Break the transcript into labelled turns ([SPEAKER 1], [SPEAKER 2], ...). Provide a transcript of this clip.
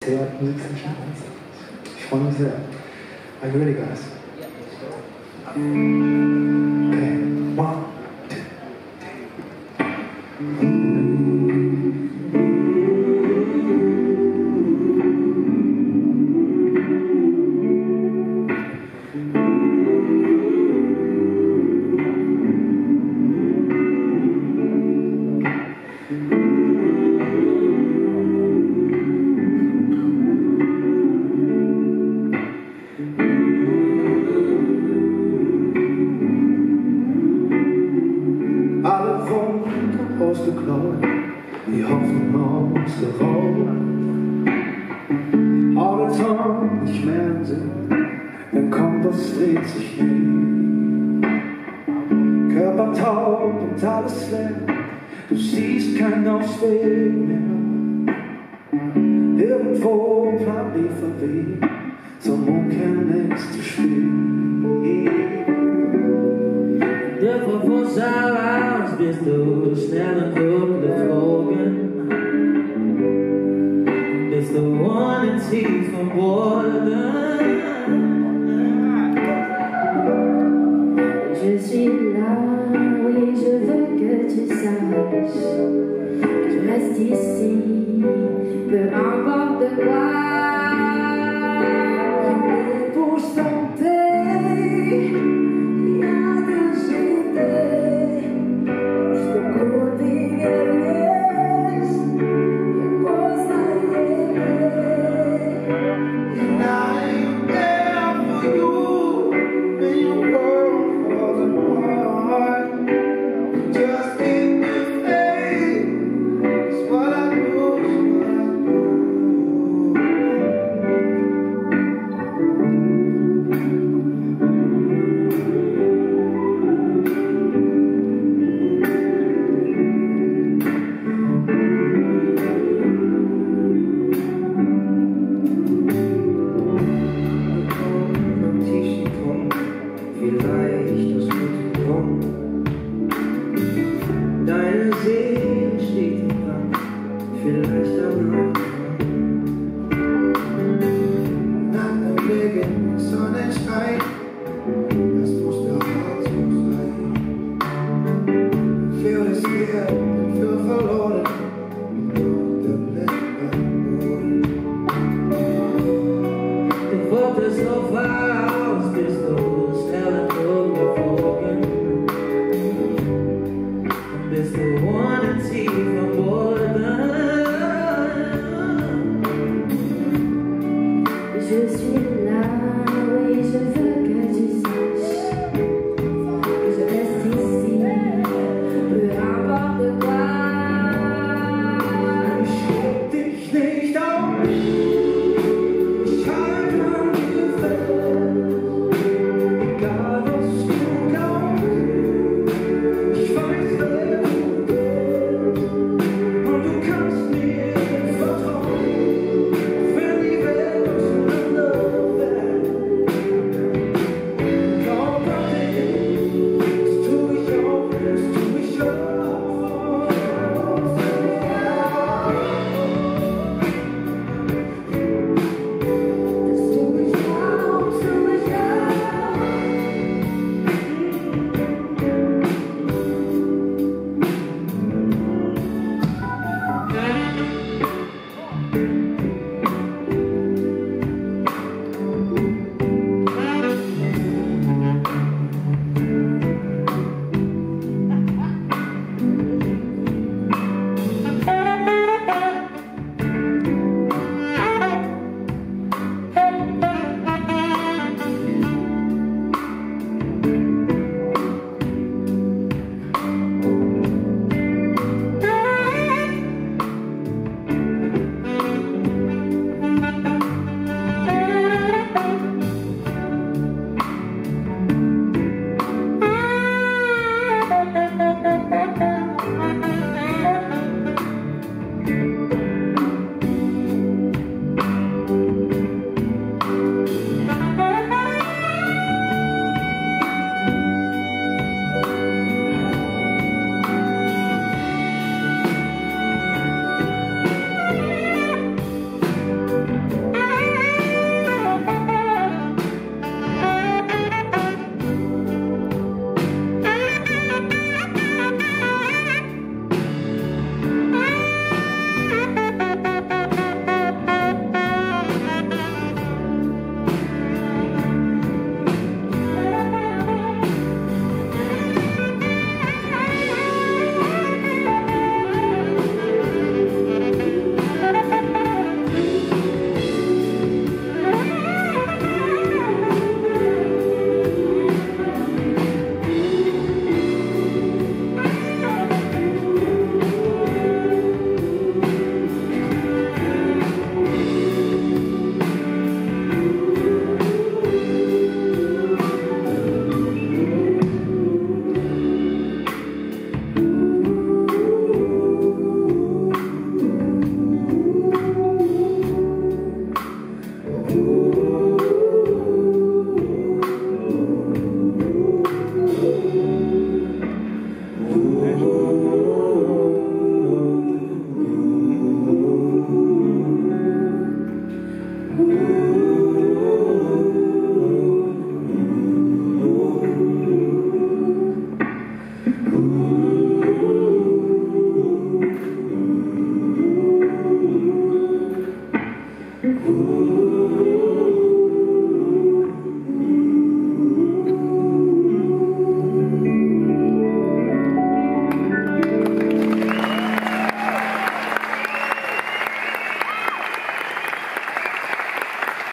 [SPEAKER 1] Theatermusik sind schon eins. Ich freue mich sehr. Are you ready, guys? Okay, 1, ausgeklaut, die Hoffnung ausgeraubt. Horizont nicht mehr im Sinn, dein Kompass dreht sich nie. Körper taub und alles leer, du siehst keinen Ausweg mehr. Irgendwo Plan B verweht, zum Umkehren ist zu spät.
[SPEAKER 2] Der Verfuß heraus bist du schnell und gut geflogen. Bist du ohne tief verborgen.
[SPEAKER 3] Je suis là, oui, je veux que tu saches. Je reste ici, peu importe.